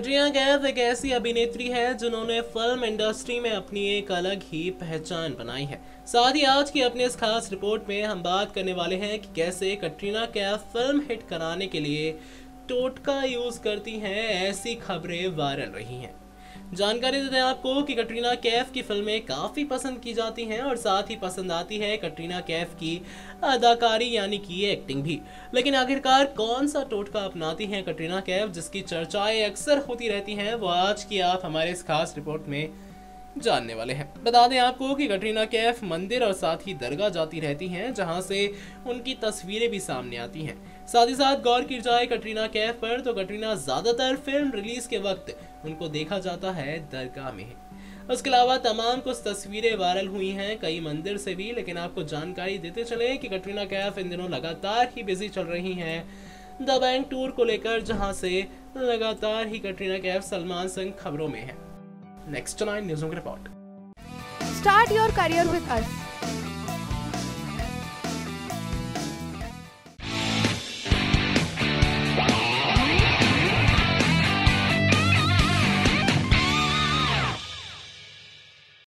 कटरीना कैफ एक ऐसी अभिनेत्री है जिन्होंने फिल्म इंडस्ट्री में अपनी एक अलग ही पहचान बनाई है। साथ ही आज की अपनी इस खास रिपोर्ट में हम बात करने वाले हैं कि कैसे कटरीना कैफ फिल्म हिट कराने के लिए टोटका यूज करती हैं, ऐसी खबरें वायरल रही हैं। जानकारी देते हैं आपको कि कटरीना कैफ की फिल्में काफ़ी पसंद की जाती हैं और साथ ही पसंद आती है कटरीना कैफ की अदाकारी यानी कि एक्टिंग भी। लेकिन आखिरकार कौन सा टोटका अपनाती हैं कटरीना कैफ जिसकी चर्चाएं अक्सर होती रहती हैं, वो आज की आप हमारे इस खास रिपोर्ट में जानने वाले हैं। बता दें आपको कि कटरीना कैफ मंदिर और साथ ही दरगाह जाती रहती हैं, जहां से उनकी तस्वीरें भी सामने आती हैं। साथ ही साथ गौर की जाए कटरीना कैफ पर तो कटरीना ज्यादातर फिल्म रिलीज के वक्त उनको देखा जाता है दरगाह में। उसके अलावा तमाम कुछ तस्वीरें वायरल हुई हैं कई मंदिर से भी। लेकिन आपको जानकारी देते चले कि कटरीना कैफ इन दिनों लगातार ही बिजी चल रही हैं द बैंक टूर को लेकर, जहां से लगातार ही कटरीना कैफ सलमान संग खबरों में है। Next 9 news report. Start your career with us.